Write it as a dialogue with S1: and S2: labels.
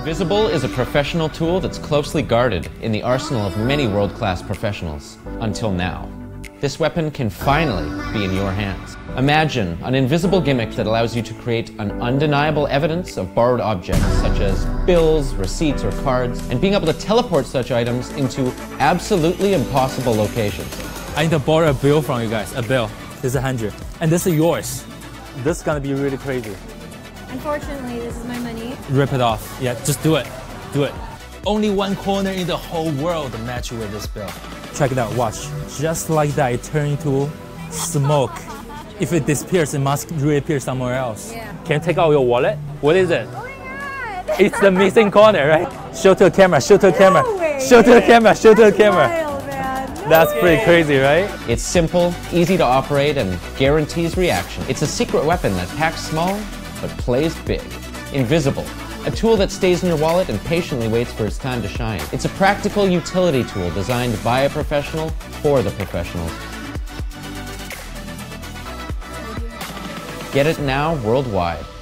S1: Invisible is a professional tool that's closely guarded in the arsenal of many world-class professionals, until now. This weapon can finally be in your hands. Imagine an invisible gimmick that allows you to create an undeniable evidence of borrowed objects, such as bills, receipts, or cards, and being able to teleport such items into absolutely impossible locations.
S2: I need to borrow a bill from you guys, a bill. This is 100, and this is yours. This is gonna be really crazy.
S3: Unfortunately, this is my money.
S2: Rip it off. Yeah, just do it. Do it. Only one corner in the whole world to match you with this bill. Check it out, watch. Just like that, it turns into smoke. If it disappears, it must reappear somewhere else.
S3: Yeah.
S2: Can you take out your wallet? What is it?
S3: Oh my god!
S2: It's the missing corner, right? Show to the camera, show to the camera.
S3: No way.
S2: Show to the camera, show to the camera.
S3: Wild, man. No
S2: That's
S3: way.
S2: pretty crazy, right?
S1: It's simple, easy to operate, and guarantees reaction. It's a secret weapon that packs small, but plays big. Invisible, a tool that stays in your wallet and patiently waits for its time to shine. It's a practical utility tool designed by a professional for the professionals. Get it now worldwide.